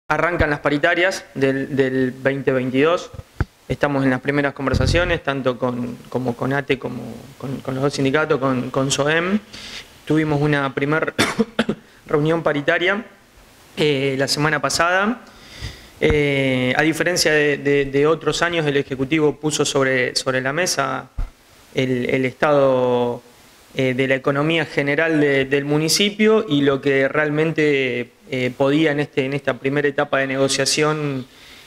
Arrancan las paritarias del 2022. Estamos en las primeras conversaciones, tanto como con ATE como con los dos sindicatos, con SOEM. Tuvimos una primera reunión paritaria la semana pasada. A diferencia de otros años, el Ejecutivo puso sobre la mesa el estado de la economía general del municipio y lo que realmente podía en esta primera etapa de negociación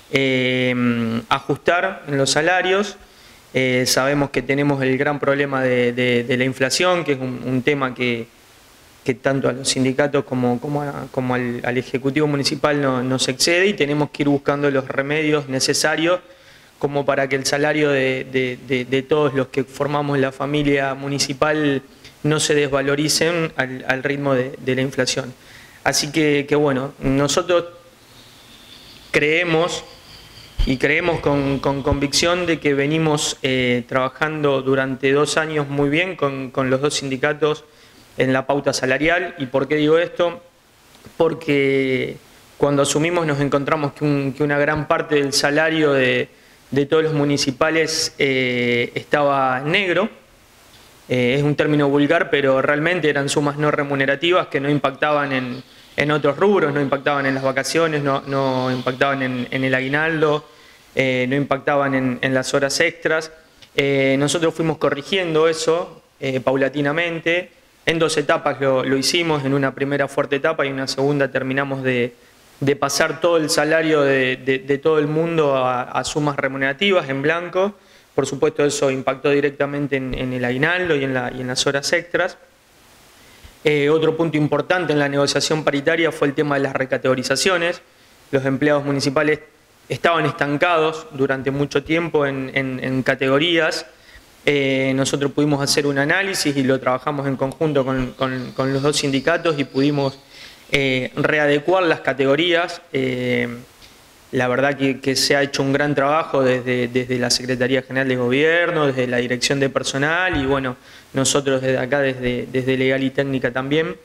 ajustar en los salarios. Sabemos que tenemos el gran problema de la inflación, que es un tema que tanto a los sindicatos como al Ejecutivo Municipal nos excede, y tenemos que ir buscando los remedios necesarios como para que el salario de todos los que formamos la familia municipal no se desvaloricen al ritmo de la inflación. Así que bueno, nosotros creemos con convicción de que venimos trabajando durante 2 años muy bien con los dos sindicatos en la pauta salarial. ¿Y por qué digo esto? Porque cuando asumimos nos encontramos que una gran parte del salario de todos los municipales estaba negro. Es un término vulgar, pero realmente eran sumas no remunerativas que no impactaban en otros rubros, no impactaban en las vacaciones, no impactaban en el aguinaldo, no impactaban en las horas extras. Nosotros fuimos corrigiendo eso paulatinamente. En 2 etapas lo hicimos, en una primera fuerte etapa y en una segunda terminamos de pasar todo el salario de todo el mundo a sumas remunerativas en blanco. Por supuesto, eso impactó directamente en el aguinaldo y en las horas extras. Otro punto importante en la negociación paritaria fue el tema de las recategorizaciones. Los empleados municipales estaban estancados durante mucho tiempo en categorías. Nosotros pudimos hacer un análisis y lo trabajamos en conjunto con los dos sindicatos y pudimos readecuar las categorías. La verdad que se ha hecho un gran trabajo desde la Secretaría General de Gobierno, desde la Dirección de Personal y bueno, nosotros desde acá, desde Legal y Técnica también.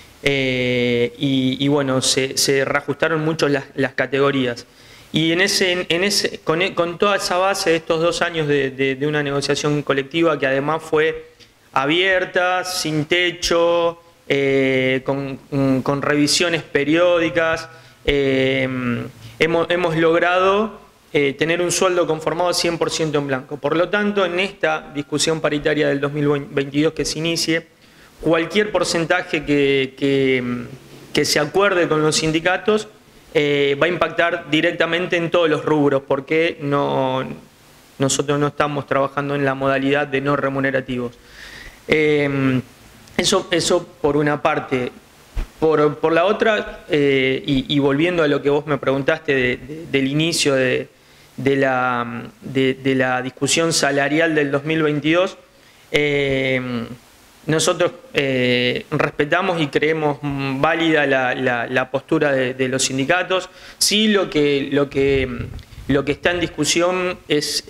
Y bueno, se reajustaron mucho las categorías. Y con toda esa base de estos 2 años de una negociación colectiva que además fue abierta, sin techo, con revisiones periódicas, hemos logrado tener un sueldo conformado 100% en blanco. Por lo tanto, en esta discusión paritaria del 2022 que se inicie, cualquier porcentaje que se acuerde con los sindicatos va a impactar directamente en todos los rubros, porque nosotros no estamos trabajando en la modalidad de no remunerativos. Eso por una parte. Por la otra, y volviendo a lo que vos me preguntaste del inicio de la discusión salarial del 2022, nosotros respetamos y creemos válida la postura de los sindicatos. Sí, lo que está en discusión es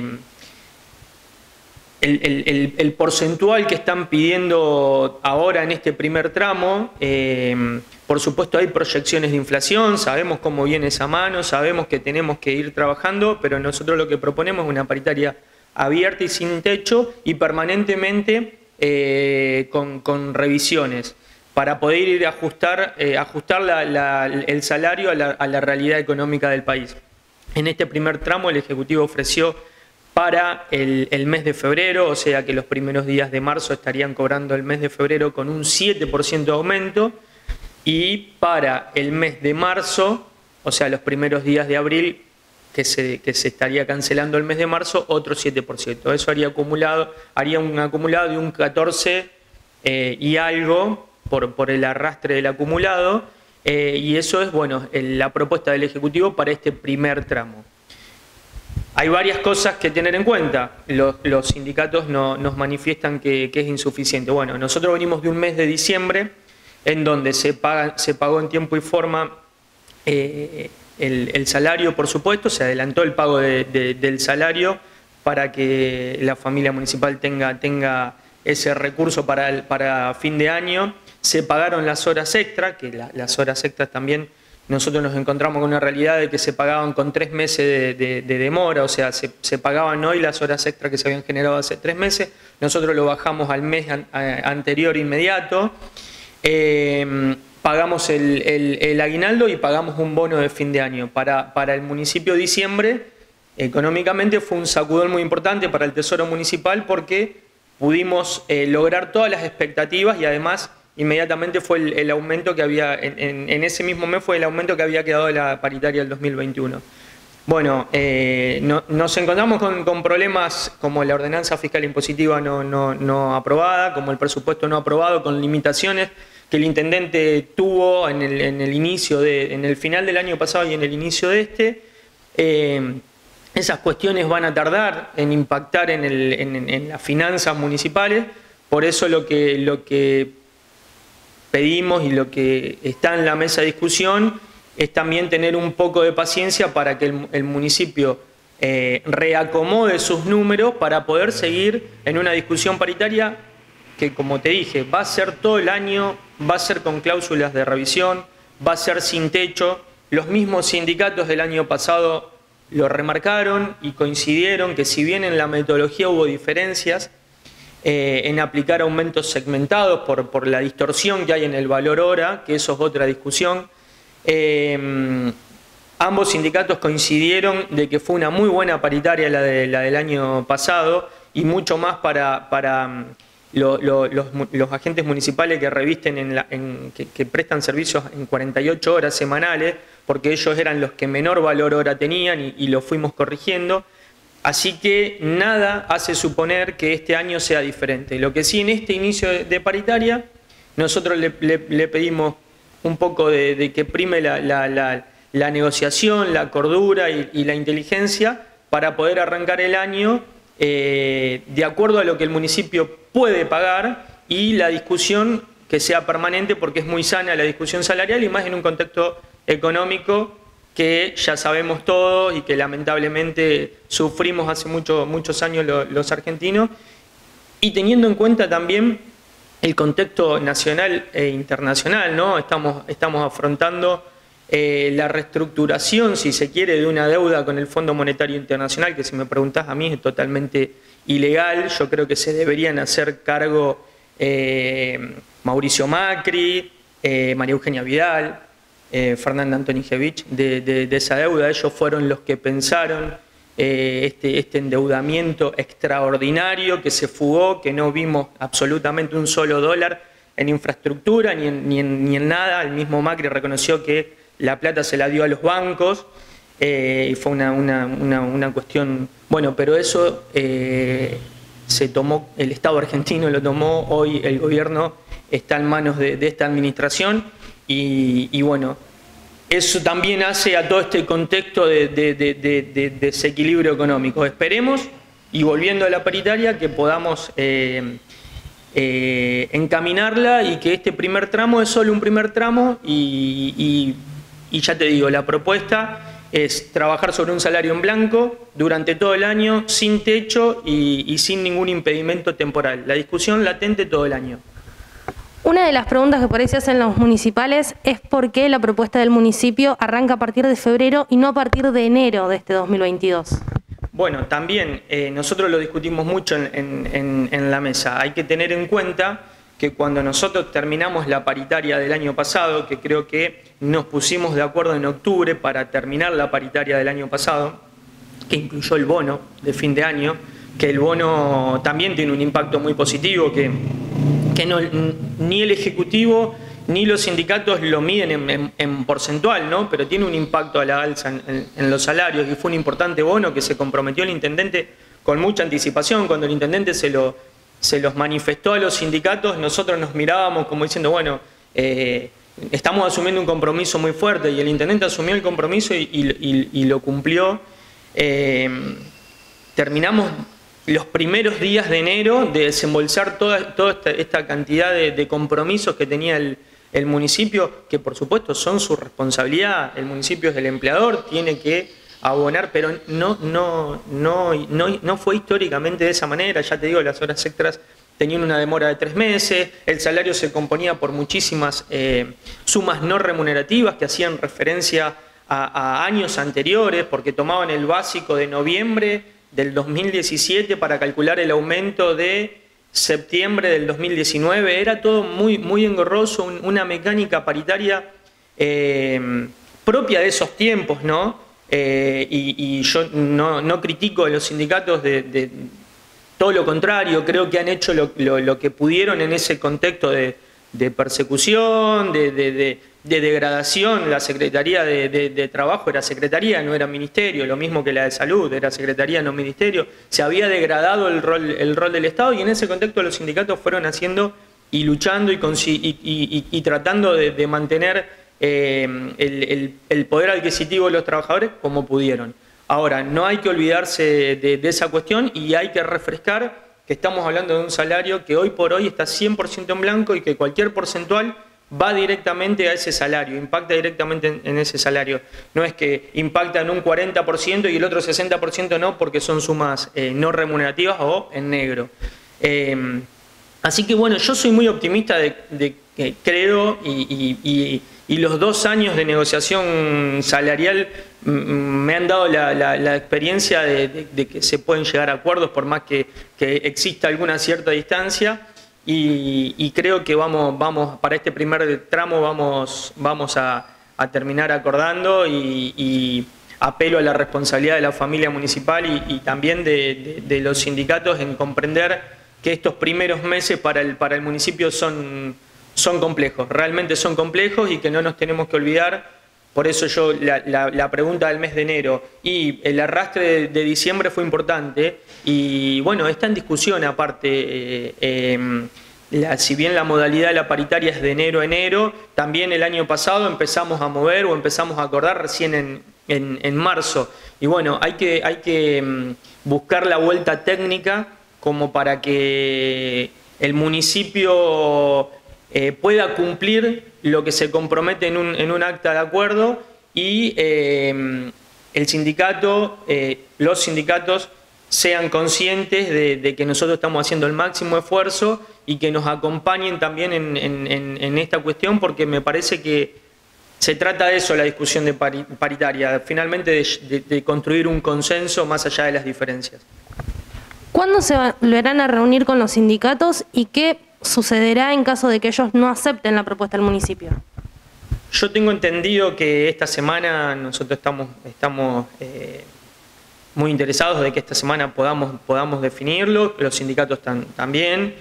el porcentual que están pidiendo ahora en este primer tramo. Por supuesto hay proyecciones de inflación, sabemos cómo viene esa mano, sabemos que tenemos que ir trabajando, pero nosotros lo que proponemos es una paritaria abierta y sin techo y permanentemente con revisiones para poder ir a ajustar el salario a la realidad económica del país. En este primer tramo el Ejecutivo ofreció para el mes de febrero, o sea que los primeros días de marzo estarían cobrando el mes de febrero con un 7% de aumento, y para el mes de marzo, o sea los primeros días de abril, que se estaría cancelando el mes de marzo, otro 7%. Eso haría un acumulado de un 14 y algo por el arrastre del acumulado, y eso es bueno la propuesta del Ejecutivo para este primer tramo. Hay varias cosas que tener en cuenta. Los sindicatos nos manifiestan que es insuficiente. Bueno, nosotros venimos de un mes de diciembre en donde se pagó en tiempo y forma el salario, por supuesto, se adelantó el pago del salario para que la familia municipal tenga ese recurso para fin de año. Se pagaron las horas extras, que las horas extras también nosotros nos encontramos con una realidad de que se pagaban con 3 meses de demora, o sea, se pagaban hoy las horas extras que se habían generado hace 3 meses, nosotros lo bajamos al mes anterior inmediato, pagamos el aguinaldo y pagamos un bono de fin de año. Para el municipio de diciembre, económicamente fue un sacudón muy importante para el Tesoro Municipal porque pudimos lograr todas las expectativas y además inmediatamente fue el aumento que había, en ese mismo mes fue el aumento que había quedado de la paritaria del 2021. Bueno, nos encontramos con problemas como la ordenanza fiscal impositiva no aprobada, como el presupuesto no aprobado, con limitaciones que el intendente tuvo en el final del año pasado y en el inicio de este. Esas cuestiones van a tardar en impactar en las finanzas municipales, por eso lo que pedimos y lo que está en la mesa de discusión es también tener un poco de paciencia para que el municipio reacomode sus números para poder seguir en una discusión paritaria que, como te dije, va a ser todo el año, va a ser con cláusulas de revisión, va a ser sin techo. Los mismos sindicatos del año pasado lo remarcaron y coincidieron que si bien en la metodología hubo diferencias en aplicar aumentos segmentados por la distorsión que hay en el valor hora, que eso es otra discusión, ambos sindicatos coincidieron de que fue una muy buena paritaria la del año pasado y mucho más para los agentes municipales que revisten, que prestan servicios en 48 horas semanales, porque ellos eran los que menor valor hora tenían y lo fuimos corrigiendo. Así que nada hace suponer que este año sea diferente. Lo que sí, en este inicio de paritaria, nosotros le pedimos un poco de que prime la negociación, la cordura y la inteligencia para poder arrancar el año de acuerdo a lo que el municipio puede pagar y la discusión que sea permanente, porque es muy sana la discusión salarial y más en un contexto económico que ya sabemos todos y que lamentablemente sufrimos hace muchos años los argentinos, y teniendo en cuenta también el contexto nacional e internacional, ¿no? Estamos afrontando la reestructuración, si se quiere, de una deuda con el Fondo Monetario Internacional, que si me preguntás a mí es totalmente ilegal. Yo creo que se deberían hacer cargo Mauricio Macri, María Eugenia Vidal, Fernanda Antonijevich de esa deuda. Ellos fueron los que pensaron este endeudamiento extraordinario que se fugó, que no vimos absolutamente un solo dólar en infraestructura ni en nada. El mismo Macri reconoció que la plata se la dio a los bancos y fue una cuestión. Bueno, pero eso se tomó, el Estado argentino lo tomó, hoy el gobierno está en manos de esta administración y bueno, eso también hace a todo este contexto de desequilibrio económico. Esperemos, y volviendo a la paritaria, que podamos encaminarla y que este primer tramo es solo un primer tramo y ya te digo, la propuesta es trabajar sobre un salario en blanco durante todo el año, sin techo y sin ningún impedimento temporal. La discusión latente todo el año. Una de las preguntas que por ahí se hacen los municipales es por qué la propuesta del municipio arranca a partir de febrero y no a partir de enero de este 2022. Bueno, también nosotros lo discutimos mucho en la mesa. Hay que tener en cuenta que cuando nosotros terminamos la paritaria del año pasado, que creo que nos pusimos de acuerdo en octubre para terminar la paritaria del año pasado, que incluyó el bono de fin de año, que el bono también tiene un impacto muy positivo, que ni el Ejecutivo ni los sindicatos lo miden en porcentual, ¿no? Pero tiene un impacto a la alza en los salarios, y fue un importante bono que se comprometió el intendente con mucha anticipación. Cuando el intendente se los manifestó a los sindicatos, nosotros nos mirábamos como diciendo, bueno, estamos asumiendo un compromiso muy fuerte, y el intendente asumió el compromiso y lo cumplió. Terminamos los primeros días de enero de desembolsar toda esta cantidad de compromisos que tenía el municipio, que por supuesto son su responsabilidad. El municipio es el empleador, tiene que abonar, pero no fue históricamente de esa manera. Ya te digo, las horas extras tenían una demora de 3 meses, el salario se componía por muchísimas sumas no remunerativas que hacían referencia a años anteriores, porque tomaban el básico de noviembre del 2017 para calcular el aumento de septiembre del 2019, era todo muy engorroso, una mecánica paritaria propia de esos tiempos, ¿no? Y yo no critico a los sindicatos de todo lo contrario, creo que han hecho lo que pudieron en ese contexto de persecución, de degradación. La Secretaría de Trabajo era Secretaría, no era Ministerio, lo mismo que la de Salud, era Secretaría, no Ministerio. Se había degradado el rol del Estado y en ese contexto los sindicatos fueron haciendo y luchando y tratando de mantener el poder adquisitivo de los trabajadores como pudieron. Ahora, no hay que olvidarse de esa cuestión y hay que refrescar que estamos hablando de un salario que hoy por hoy está 100% en blanco y que cualquier porcentual va directamente a ese salario, impacta directamente en ese salario. No es que impacta en un 40% y el otro 60% no, porque son sumas no remunerativas o en negro. Así que bueno, yo soy muy optimista de que creo y los 2 años de negociación salarial me han dado la experiencia de que se pueden llegar a acuerdos por más que exista alguna cierta distancia y creo que vamos para este primer tramo vamos a terminar acordando y apelo a la responsabilidad de la familia municipal y también de los sindicatos en comprender que estos primeros meses para el municipio son complejos, realmente son complejos y que no nos tenemos que olvidar. Por eso yo la pregunta del mes de enero y el arrastre de diciembre fue importante y bueno, está en discusión aparte, si bien la modalidad de la paritaria es de enero a enero, también el año pasado empezamos a mover o empezamos a acordar recién en marzo. Y bueno, hay que buscar la vuelta técnica como para que el municipio pueda cumplir lo que se compromete en un acta de acuerdo y el sindicato, los sindicatos sean conscientes de que nosotros estamos haciendo el máximo esfuerzo y que nos acompañen también en esta cuestión, porque me parece que se trata de eso la discusión de paritaria, finalmente de construir un consenso más allá de las diferencias. ¿Cuándo se volverán a reunir con los sindicatos y qué sucederá en caso de que ellos no acepten la propuesta del municipio? Yo tengo entendido que esta semana nosotros estamos muy interesados de que esta semana podamos definirlo, los sindicatos también.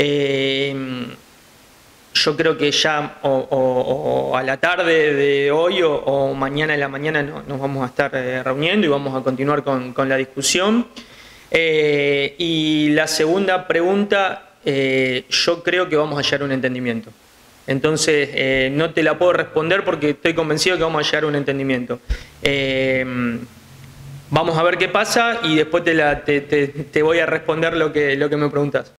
Yo creo que ya o a la tarde de hoy o mañana en la mañana nos vamos a estar reuniendo y vamos a continuar con la discusión. Y la segunda pregunta, yo creo que vamos a llegar a un entendimiento. Entonces, no te la puedo responder porque estoy convencido que vamos a llegar a un entendimiento. Vamos a ver qué pasa y después te voy a responder lo que me preguntas.